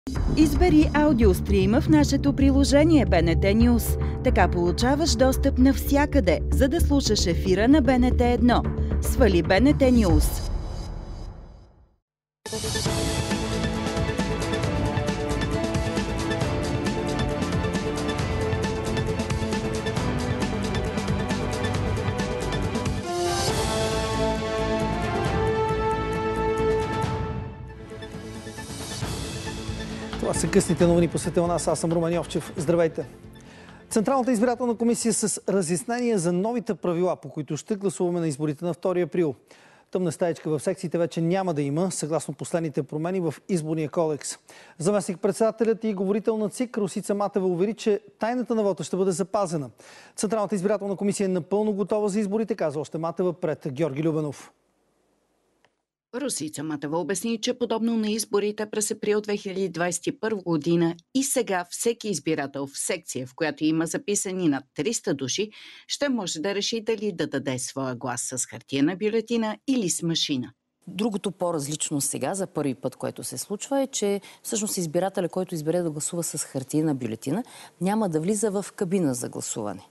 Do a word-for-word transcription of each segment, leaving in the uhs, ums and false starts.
Избери аудиострима в нашето приложение Б Н Т News. Така получаваш достъп навсякъде, за да слушаш ефира на Б Н Т едно. Свали Б Н Т News. Това са късните новини по света у нас. Аз съм Румен Йовчев. Здравейте! Централната избирателна комисия с разяснение за новите правила, по които ще гласуваме на изборите на втори април. Тъмна стаечка в секциите вече няма да има, съгласно последните промени в изборния кодекс. Заместник-председателят и говорител на ЦИК Росица Матева увери, че тайната на вота ще бъде запазена. Централната избирателна комисия е напълно готова за изборите, каза още Матева пред Георги Любенов. Росица Матева обясни, че подобно на изборите през април две хиляди двадесет и първа година и сега всеки избирател в секция, в която има записани над триста души, ще може да реши дали да даде своя глас с хартиена бюлетина или с машина. Другото по-различно сега, за първи път, което се случва, е, че всъщност избирателя, който избере да гласува с хартиена бюлетина, няма да влиза в кабина за гласуване.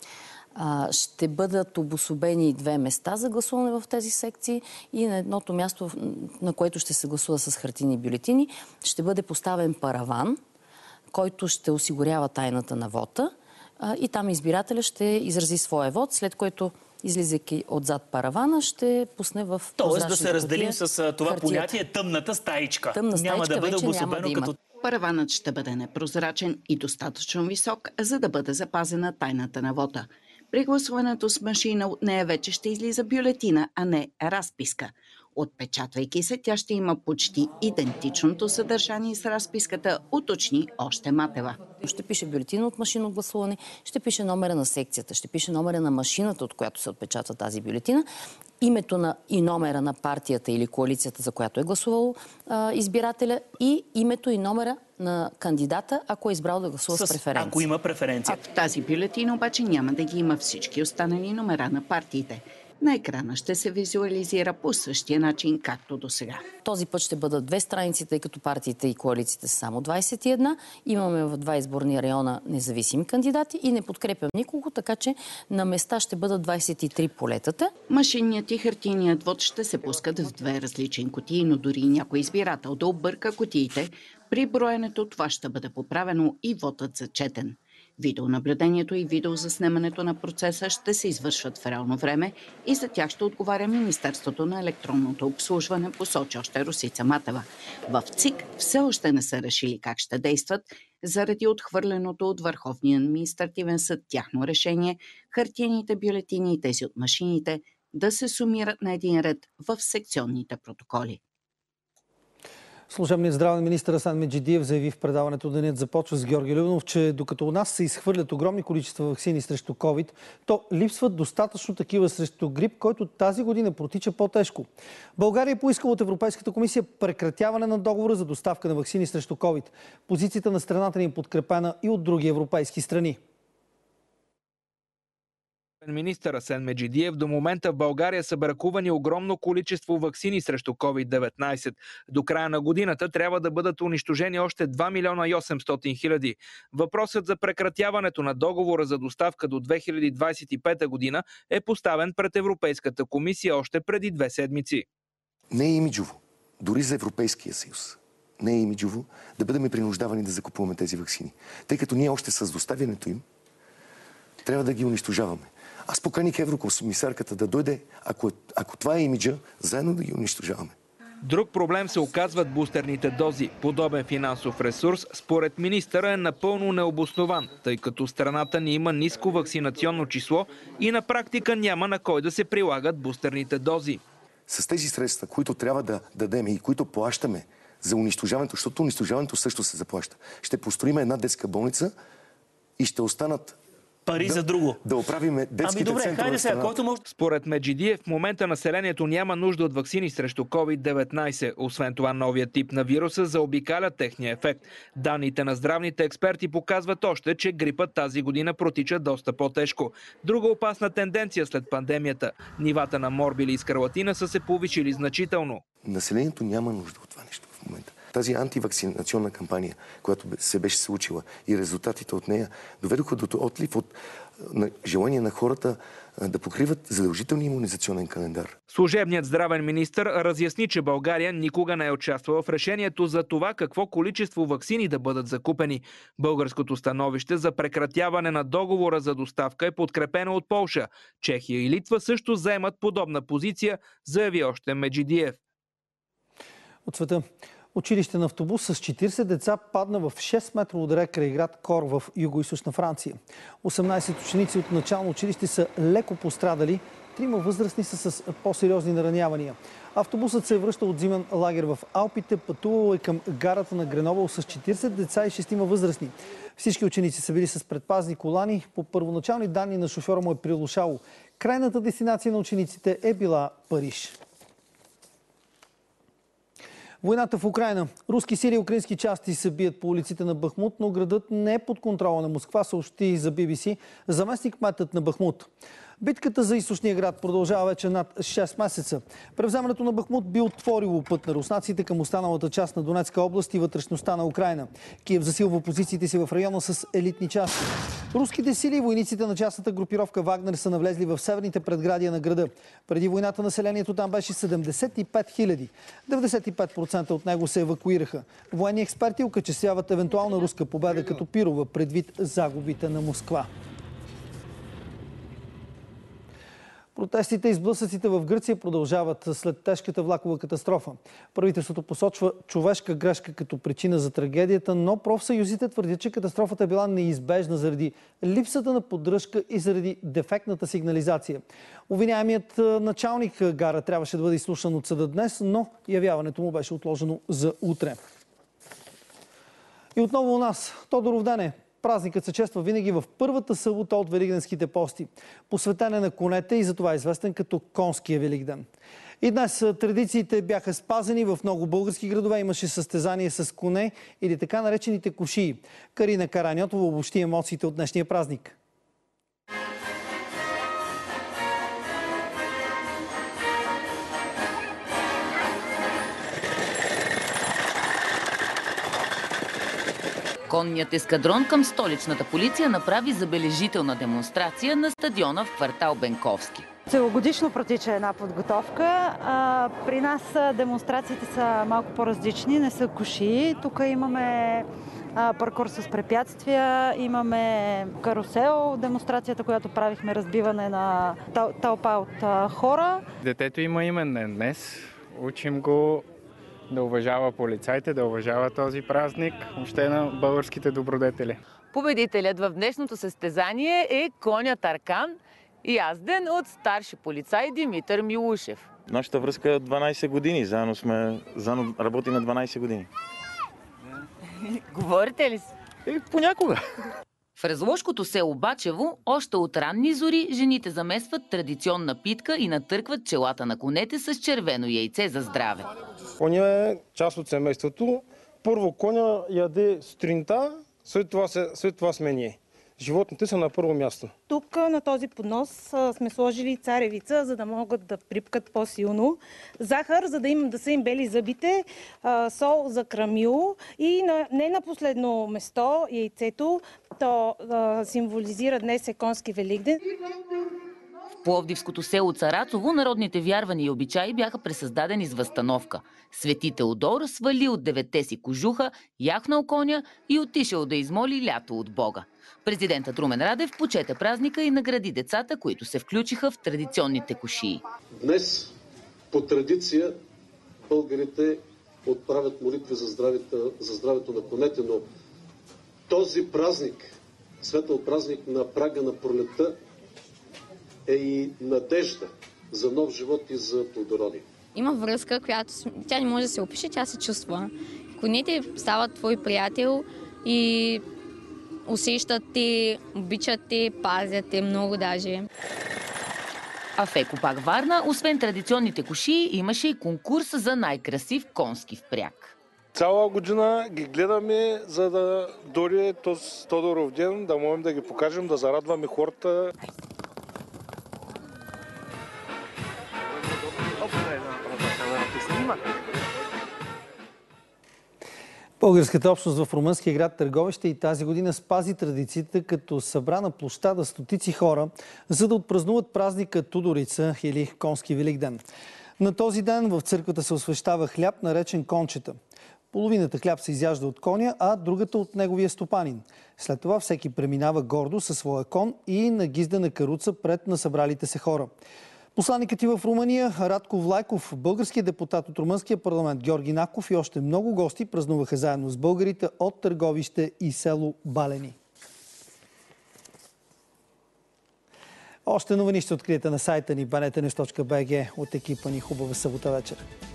Ще бъдат обособени две места за гласуване в тези секции и на едното място, на което ще се гласува с хартиени бюлетини, ще бъде поставен параван, който ще осигурява тайната на вота и там избирателя ще изрази своя вод, след което, излизайки отзад паравана, ще пусне в Тоест да се разделим с това хартията. Понятие тъмната стаичка. Тъмна стаичка няма да бъде обособено да като... Параванът ще бъде непрозрачен и достатъчно висок, за да бъде запазена тайната на вота. При гласуването с машина от нея вече ще излиза бюлетина, а не разписка. Отпечатвайки се, тя ще има почти идентичното съдържание с разписката, уточни още Матева. Ще пише бюлетина от машинно гласуване, ще пише номера на секцията, ще пише номера на машината, от която се отпечатва тази бюлетина, името на и номера на партията или коалицията, за която е гласувал а, избирателя, и името и номера на кандидата, ако е избрал да гласува с, с преференция. Ако има преференция. А в тази бюлетина обаче няма да ги има всички останали номера на партиите. На екрана ще се визуализира по същия начин, както до сега. Този път ще бъдат две страници, тъй като партиите и коалициите са само двадесет и една. Имаме в два изборни района независими кандидати и не подкрепям никого, така че на места ще бъдат двадесет и три полетата. Машинният и хартийният вод ще се пускат в две различни кутии, но дори някой избирател да обърка кутиите, при броенето това ще бъде поправено и вотът зачетен. Видеонаблюдението и видеозаснемането на процеса ще се извършват в реално време и за тях ще отговаря Министерството на електронното обслужване, посочи още Росица Матева. В ЦИК все още не са решили как ще действат, заради отхвърленото от Върховния административен съд тяхно решение хартиените бюлетини и тези от машините да се сумират на един ред в секционните протоколи. Служебният здравен министър Асен Меджидиев заяви в предаването "Денят започва" с Георги Любенов, че докато у нас се изхвърлят огромни количества ваксини срещу ковид, то липсват достатъчно такива срещу грип, който тази година протича по-тежко. България е поискала от Европейската комисия прекратяване на договора за доставка на ваксини срещу ковид. Позицията на страната ни е подкрепена и от други европейски страни. Министър Асен Меджидиев, до момента в България са бракувани огромно количество ваксини срещу ковид деветнадесет. До края на годината трябва да бъдат унищожени още два милиона и осемстотин хиляди. Въпросът за прекратяването на договора за доставка до две хиляди двадесет и пета година е поставен пред Европейската комисия още преди две седмици. Не е имиджово, дори за Европейския съюз, не е имиджово да бъдем принуждавани да закупуваме тези ваксини, тъй като ние още с доставянето им трябва да ги унищожаваме. Аз поканих еврокомисарката да дойде, ако, ако това е имиджа, заедно да ги унищожаваме. Друг проблем се оказват бустерните дози. Подобен финансов ресурс, според министъра, е напълно необоснован, тъй като страната ни има ниско вакцинационно число и на практика няма на кой да се прилагат бустерните дози. С тези средства, които трябва да дадем и които плащаме за унищожаването, защото унищожаването също се заплаща, ще построим една детска болница и ще останат пари да, за друго. Да оправим детските ами добре, центрове. Хайде сега, който може... Според Меджидиев, в момента населението няма нужда от ваксини срещу ковид деветнадесет. Освен това, новият тип на вируса заобикаля техния ефект. Данните на здравните експерти показват още, че грипът тази година протича доста по-тежко. Друга опасна тенденция след пандемията. Нивата на морбили и скарлатина са се повишили значително. Населението няма нужда от това нещо в момента. Тази антивакцинационна кампания, която се беше случила и резултатите от нея, доведоха до отлив от желание на хората да покриват задължителния имунизационен календар. Служебният здравен министър разясни, че България никога не е участвала в решението за това какво количество ваксини да бъдат закупени. Българското становище за прекратяване на договора за доставка е подкрепено от Полша. Чехия и Литва също заемат подобна позиция, заяви още Меджидиев. От света. Училищен автобус с четирийсет деца падна в шест метрово дере край град Кор в югоизточна Франция. осемнайсет ученици от начално училище са леко пострадали, трима възрастни са с по-сериозни наранявания. Автобусът се е връщал от зимен лагер в Алпите, пътувал е към гарата на Гренобъл с четирийсет деца и шестима възрастни. Всички ученици са били с предпазни колани. По първоначални данни на шофьора му е прилушало. Крайната дестинация на учениците е била Париж. Войната в Украйна. Руски сили и украински части се бият по улиците на Бахмут, но градът не е под контрола на Москва, съобщи за Би Би Си заместник-кметът на Бахмут. Битката за източния град продължава вече над шест месеца. Превземането на Бахмут би отворило път на руснаците към останалата част на Донецка област и вътрешността на Украйна. Киев засилва позициите си в района с елитни части. Руските сили и войниците на частната групировка Вагнер са навлезли в северните предградия на града. Преди войната населението там беше седемдесет и пет хиляди. деветдесет и пет процента от него се евакуираха. Военни експерти окачествяват евентуална руска победа като пирова предвид загубите на Москва. Протестите и сблъсъците в Гърция продължават след тежката влакова катастрофа. Правителството посочва човешка грешка като причина за трагедията, но профсъюзите твърдят, че катастрофата е била неизбежна заради липсата на поддръжка и заради дефектната сигнализация. Обвиняемият началник гара трябваше да бъде изслушан от съда днес, но явяването му беше отложено за утре. И отново у нас. Тодоров ден е. Празникът се чества винаги в първата събота от Великденските пости. Посветен е на конете и затова е известен като Конския Великден. И днес традициите бяха спазени. В много български градове имаше състезание с коне или така наречените кушии. Карина Караньотова обобщи емоциите от днешния празник. Конният ескадрон към столичната полиция направи забележителна демонстрация на стадиона в квартал Бенковски. Целогодишно протича една подготовка. А, при нас демонстрациите са малко по-различни, не са кушии. Тук имаме а, паркур с препятствия, имаме карусел, демонстрацията, която правихме, разбиване на тъл, тълпа от а, хора. Детето има имен днес. Учим го да уважава полицайите, да уважава този празник, въобще на българските добродетели. Победителят в днешното състезание е конят Аркан, язден от старши полицай Димитър Милушев. Нашата връзка е дванайсет години, заедно сме, заедно работим на дванайсет години. Говорите ли си? И понякога. В разложкото село Бачево още от ранни зори жените замесват традиционна питка и натъркват челата на конете с червено яйце за здраве. Коня е част от семейството. Първо коня яде сутринта, след това, се, след това сме ние. Животните са на първо място. Тук на този поднос сме сложили царевица, за да могат да припкат по-силно. Захар, за да, им, да са им бели зъбите, сол за крамило и на, не на последно место яйцето. То а, символизира днес е Конски Великден. В пловдивското село Царацово народните вярвания и обичаи бяха пресъздадени с възстановка. Свети Теодор свали от деветте си кожуха, яхнал коня и отишъл да измоли лято от Бога. Президентът Румен Радев почете празника и награди децата, които се включиха в традиционните кушии. Днес по традиция българите отправят молитви за здравето, за здравето на конете, но този празник, светъл празник на прага на пролетта, е и надежда за нов живот и за плодородие. Има връзка, която тя не може да се опише, тя се чувства. Конете стават твой приятел и усещат те, обичат те, пазят те много даже. А в Екопак Варна, освен традиционните кушии, имаше и конкурс за най-красив конски впряг. Цяла година ги гледаме, за да дойде този Тодоров ден, да можем да ги покажем, да зарадваме хората. Българската общност в румънския град Търговище и тази година спази традициите, като събра на площада стотици хора, за да отпразнуват празника Тудорица или Конски Великден. На този ден в църквата се освещава хляб, наречен кончета. Половината хляб се изяжда от коня, а другата от неговия стопанин. След това всеки преминава гордо със своя кон и нагиздана каруца пред насъбралите се хора. Посланикът и в Румъния Радко Влайков, българският депутат от румънския парламент Георги Наков и още много гости празнуваха заедно с българите от Търговище и село Балени. Още новини ще откриете на сайта ни банетенюс точка би джи. От екипа ни хубава събота вечер.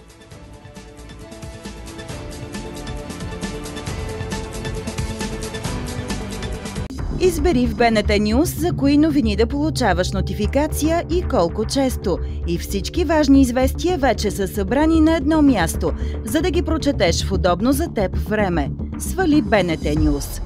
Избери в БНТ Нюз за кои новини да получаваш нотификация и колко често. И всички важни известия вече са събрани на едно място, за да ги прочетеш в удобно за теб време. Свали БНТ Нюз.